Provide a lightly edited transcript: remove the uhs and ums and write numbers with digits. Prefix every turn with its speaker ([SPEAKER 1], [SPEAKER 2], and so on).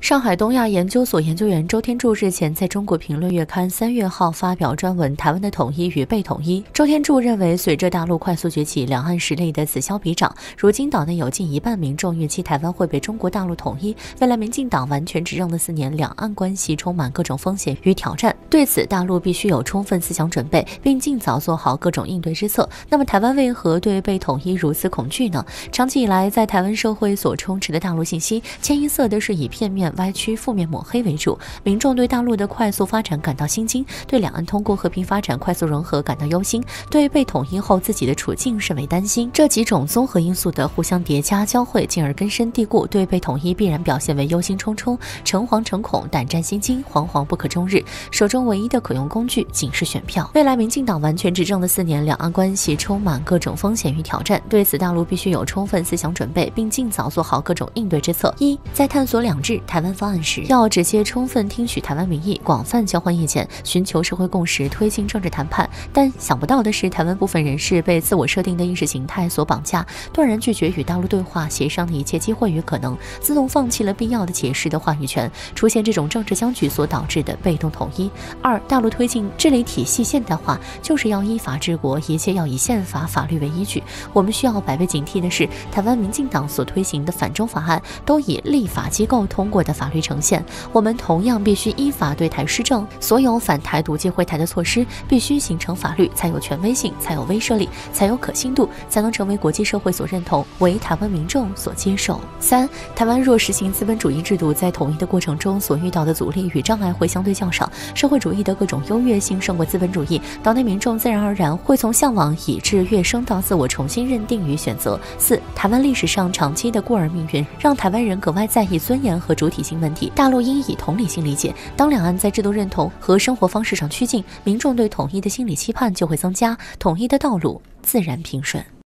[SPEAKER 1] 上海东亚研究所研究员周天柱日前在中国评论月刊3月号发表专文《台湾的统一与被统一》。周天柱认为，随着大陆快速崛起，两岸实力的此消彼长，如今岛内有近一半民众预期台湾会被中国大陆统一。未来民进党完全执政的4年，两岸关系充满各种风险与挑战，对此大陆必须有充分思想准备，并尽早做好各种应对之策。那么，台湾为何对被统一如此恐惧呢？长期以来，在台湾社会所充斥的大陆信息，清一色的是以片面歪曲、负面抹黑为主，民众对大陆的快速发展感到心惊，对两岸通过和平发展快速融合感到忧心，对被统一后自己的处境甚为担心。这几种综合因素的互相叠加交汇，进而根深蒂固，对被统一必然表现为忧心忡忡、诚惶诚恐、胆战心惊、惶惶不可终日。手中唯一的可用工具仅是选票。未来民进党完全执政的4年，两岸关系充满各种风险与挑战，对此大陆必须有充分思想准备，并尽早做好各种应对之策。一，在探索两制台湾方案时，要直接充分听取台湾民意，广泛交换意见，寻求社会共识，推进政治谈判。但想不到的是，台湾部分人士被自我设定的意识形态所绑架，断然拒绝与大陆对话协商的一切机会与可能，自动放弃了必要的解释的话语权，出现这种政治僵局所导致的被动统一。二，大陆推进治理体系现代化，就是要依法治国，一切要以宪法法律为依据。我们需要百倍警惕的是，台湾民进党所推行的反中法案都以立法机构通过的法律呈现，我们同样必须依法对台施政，所有反台独、接回台的措施必须形成法律，才有权威性，才有威慑力，才有可信度，才能成为国际社会所认同，为台湾民众所接受。三，台湾若实行资本主义制度，在统一的过程中所遇到的阻力与障碍会相对较少，社会主义的各种优越性胜过资本主义，岛内民众自然而然会从向往以至跃升到自我重新认定与选择。四，台湾历史上长期的孤儿命运，让台湾人格外在意尊严和主体性问题，大陆应以同理心理解。当两岸在制度认同和生活方式上趋近，民众对统一的心理期盼就会增加，统一的道路自然平顺。